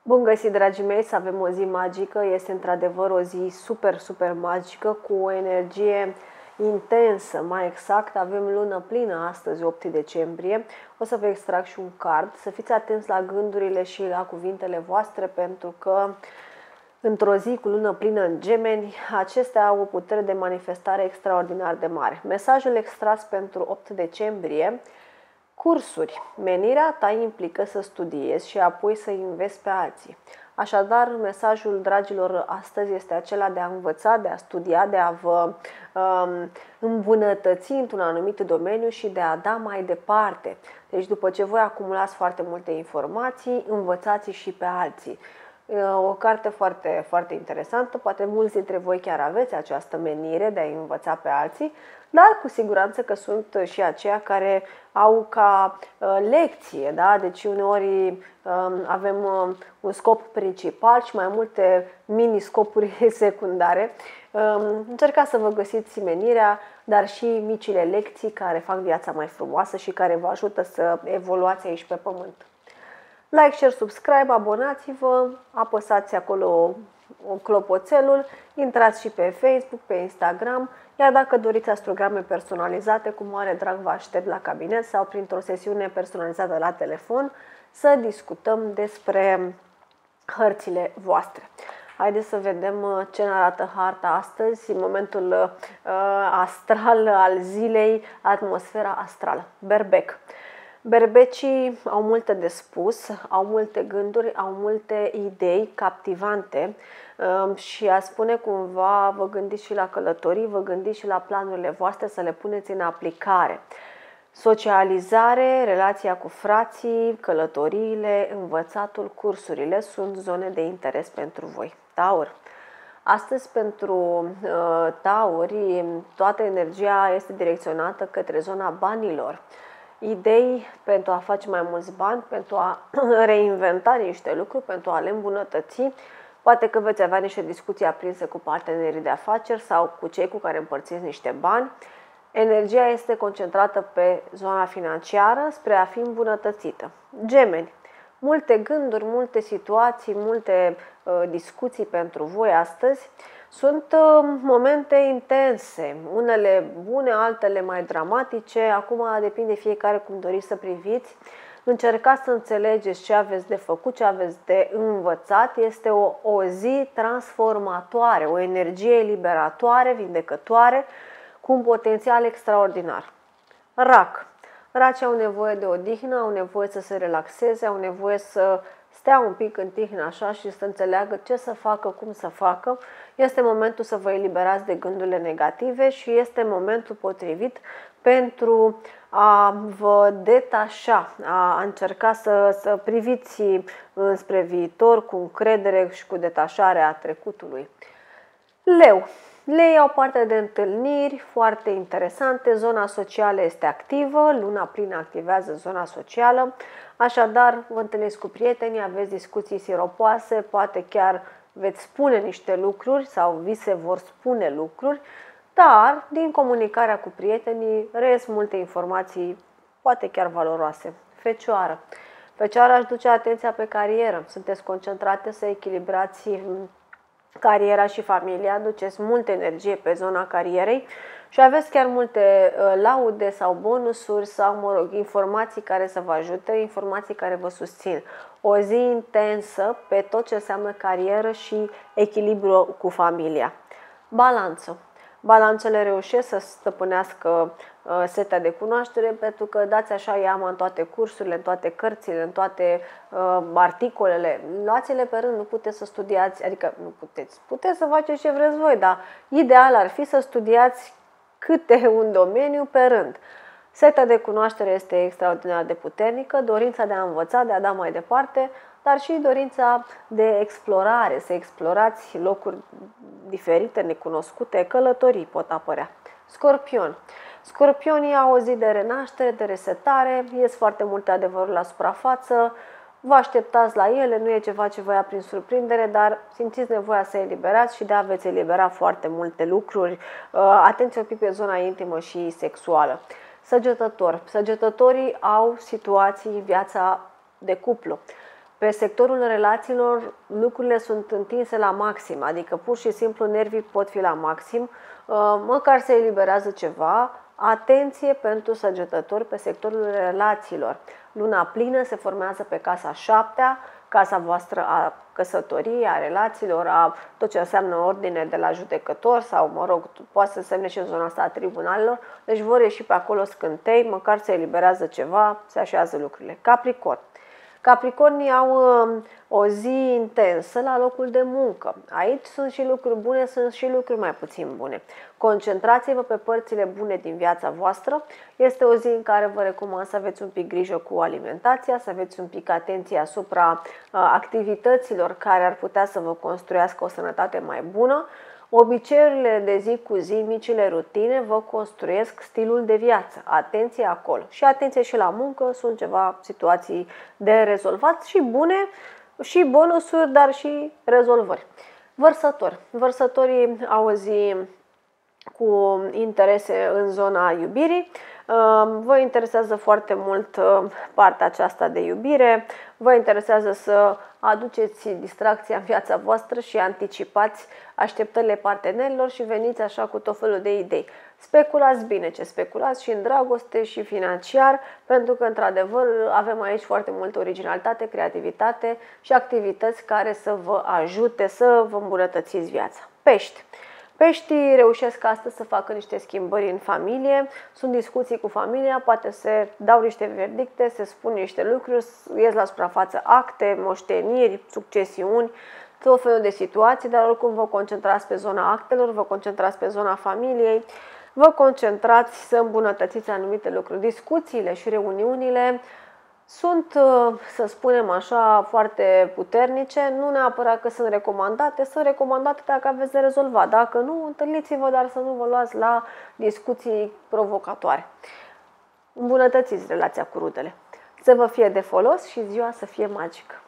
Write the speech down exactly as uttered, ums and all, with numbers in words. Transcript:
Bun găsit, dragii mei, să avem o zi magică. Este într-adevăr o zi super, super magică, cu o energie intensă. Mai exact, avem lună plină astăzi, opt decembrie. O să vă extrag și un card. Să fiți atenți la gândurile și la cuvintele voastre, pentru că într-o zi cu lună plină în Gemeni, acestea au o putere de manifestare extraordinar de mare. Mesajul extras pentru opt decembrie: cursuri. Menirea ta implică să studiezi și apoi să înveți pe alții. Așadar, mesajul, dragilor, astăzi este acela de a învăța, de a studia, de a vă um, îmbunătăți într-un anumit domeniu și de a da mai departe. Deci, după ce voi acumulați foarte multe informații, învățați și pe alții. O carte foarte, foarte interesantă, poate mulți dintre voi chiar aveți această menire de a învăța pe alții, dar cu siguranță că sunt și aceia care au ca uh, lecție, da? Deci uneori uh, avem uh, un scop principal și mai multe mini-scopuri secundare. Uh, încercați să vă găsiți menirea, dar și micile lecții care fac viața mai frumoasă și care vă ajută să evoluați aici pe pământ. Like, share, subscribe, abonați-vă, apăsați acolo clopoțelul, intrați și pe Facebook, pe Instagram, iar dacă doriți astrograme personalizate, cu mare drag vă aștept la cabinet sau printr-o sesiune personalizată la telefon să discutăm despre hărțile voastre. Haideți să vedem ce ne arată harta astăzi, în momentul uh, astral al zilei, atmosfera astrală. Berbec. Berbecii au multe de spus, au multe gânduri, au multe idei captivante și a spune cumva, vă gândiți și la călătorii, vă gândiți și la planurile voastre să le puneți în aplicare. Socializare, relația cu frații, călătoriile, învățatul, cursurile sunt zone de interes pentru voi. Taur. Astăzi, pentru uh, tauri, toată energia este direcționată către zona banilor. Idei pentru a face mai mulți bani, pentru a reinventa niște lucruri, pentru a le îmbunătăți. Poate că veți avea niște discuții aprinse cu partenerii de afaceri sau cu cei cu care împărțiți niște bani. Energia este concentrată pe zona financiară spre a fi îmbunătățită. Gemeni. Multe gânduri, multe situații, multe uh, discuții pentru voi astăzi. Sunt uh, momente intense, unele bune, altele mai dramatice. Acum depinde fiecare cum doriți să priviți. Încercați să înțelegeți ce aveți de făcut, ce aveți de învățat. Este o, o zi transformatoare, o energie liberatoare, vindecătoare, cu un potențial extraordinar. Rac. Racii au nevoie de odihnă, au nevoie să se relaxeze, au nevoie să stea un pic în tihnă așa și să înțeleagă ce să facă, cum să facă. Este momentul să vă eliberați de gândurile negative și este momentul potrivit pentru a vă detașa, a încerca să, să priviți spre viitor cu încredere și cu detașarea trecutului. Leu. Leii au parte de întâlniri foarte interesante, zona socială este activă, luna plină activează zona socială, așadar vă întâlniți cu prietenii, aveți discuții siropoase, poate chiar veți spune niște lucruri sau vi se vor spune lucruri, dar din comunicarea cu prietenii reies multe informații, poate chiar valoroase. Fecioară. Fecioara își duce atenția pe carieră, sunteți concentrate să echilibrați cariera și familia, aduceți multă energie pe zona carierei și aveți chiar multe laude sau bonusuri sau, mă rog, informații care să vă ajute, informații care vă susțin. O zi intensă pe tot ce înseamnă carieră și echilibru cu familia. Balanță. Balanțele reușesc să stăpânească uh, setea de cunoaștere pentru că dați așa iama în toate cursurile, în toate cărțile, în toate uh, articolele. Luați-le pe rând, nu puteți să studiați, adică nu puteți, puteți să faceți ce vreți voi, dar ideal ar fi să studiați câte un domeniu pe rând. Setea de cunoaștere este extraordinar de puternică, dorința de a învăța, de a da mai departe, dar și dorința de explorare, să explorați locuri diferite, necunoscute, călătorii pot apărea. Scorpion. Scorpionii au o zi de renaștere, de resetare, ies foarte multe adevăruri la suprafață, vă așteptați la ele, nu e ceva ce vă ia prin surprindere, dar simțiți nevoia să eliberați și de-a veți elibera foarte multe lucruri. Atenție un pic pe zona intimă și sexuală. Săgetător. Săgetătorii au situații în viața de cuplu. Pe sectorul relațiilor lucrurile sunt întinse la maxim, adică pur și simplu nervii pot fi la maxim, măcar se eliberează ceva. Atenție pentru săgetători pe sectorul relațiilor. Luna plină se formează pe casa șaptea, casa voastră a căsătoriei, a relațiilor, a tot ce înseamnă ordine de la judecător sau, mă rog, poate să însemne și în zona asta a tribunalelor. Deci vor ieși pe acolo scântei, măcar se eliberează ceva, se așează lucrurile. Capricorn. Capricornii au o zi intensă la locul de muncă. Aici sunt și lucruri bune, sunt și lucruri mai puțin bune. Concentrați-vă pe părțile bune din viața voastră. Este o zi în care vă recomand să aveți un pic grijă cu alimentația, să aveți un pic atenție asupra activităților care ar putea să vă construiască o sănătate mai bună. Obiceiurile de zi cu zi, micile rutine, vă construiesc stilul de viață. Atenție acolo. Și atenție și la muncă, sunt ceva situații de rezolvat și bune, și bonusuri, dar și rezolvări. Vărsători. Vărsătorii au o zi cu interese în zona iubirii. Vă interesează foarte mult partea aceasta de iubire, vă interesează să aduceți distracția în viața voastră și anticipați așteptările partenerilor și veniți așa cu tot felul de idei. Speculați bine ce speculați și în dragoste și financiar, pentru că într-adevăr avem aici foarte multă originalitate, creativitate și activități care să vă ajute să vă îmbunătățiți viața. Pești. Peștii reușesc astăzi să facă niște schimbări în familie, sunt discuții cu familia, poate se dau niște verdicte, se spun niște lucruri, ies la suprafață acte, moșteniri, succesiuni, tot felul de situații, dar oricum vă concentrați pe zona actelor, vă concentrați pe zona familiei, vă concentrați să îmbunătățiți anumite lucruri. Discuțiile și reuniunile sunt, să spunem așa, foarte puternice, nu neapărat că sunt recomandate, sunt recomandate dacă aveți de rezolvat. Dacă nu, întâlniți-vă, dar să nu vă luați la discuții provocatoare. Îmbunătățiți relația cu rudele. Să vă fie de folos și ziua să fie magică!